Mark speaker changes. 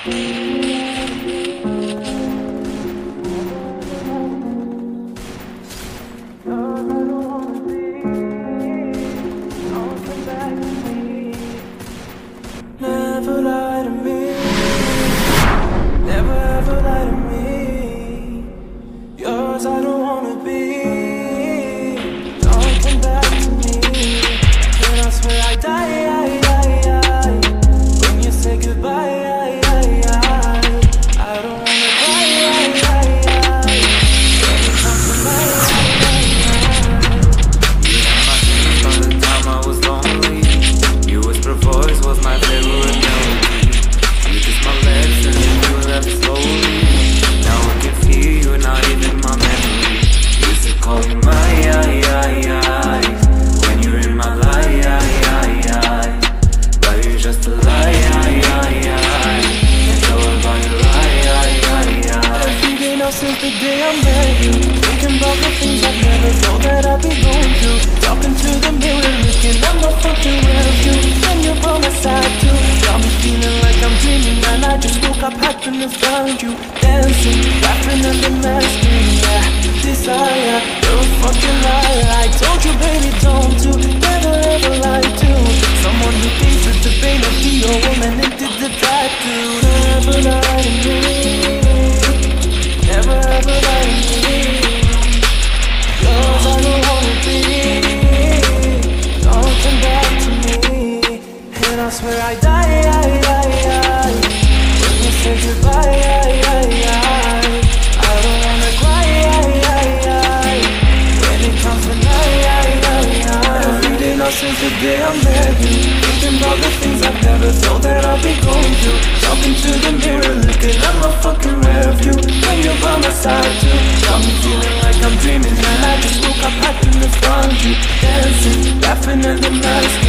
Speaker 1: Never lie to me, never ever lie to me. Yours I don't wanna be. Don't come back to me. And I swear I die, when you say goodbye. I don't wanna cry, when it comes to my
Speaker 2: You had my dreams from the time I was lonely. Your whisper voice was my favorite melody. You kissed my lips and then you left slowly. Now I can feel you, not even my memory. Used to call you my eyes when you're in my life, but you're just a lie. Can't tell about your lie.
Speaker 1: Every day now since the day I met you, thinking about the things I've never thought that I'd be going through. Talking to the mirror, looking at my fucking rearview. And you're by my side too. Got me feeling like I'm dreaming, and I just woke up happiness found you. Dancing, laughing and the masking, yeah. Desire, you're a fucking liar. I told you baby don't do, never ever lie to someone who thinks that the pain of be a woman and did the tattoo. Never lie to me, never ever lie to me. Yours I don't wanna be. Don't come back to me. And I swear I die, when you say goodbye. I don't wanna cry, when it comes to night. Every day now since the day I met you, thinking about the things I've never thought that I'd be going through. Talking to the mirror, looking at my fucking rearview. When you're by my side too, got me feeling like I'm dreaming, and I just woke up happiness found you. Dancing, laughing at the mask.